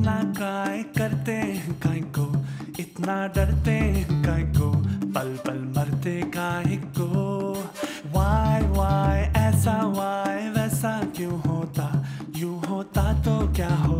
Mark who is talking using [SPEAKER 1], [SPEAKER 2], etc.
[SPEAKER 1] इतना काय करते हैं काय को, इतना डरते हैं काय को, पल पल मरते काय को। वाई ऐसा वाई वैसा क्यों होता, यूं होता तो क्या हो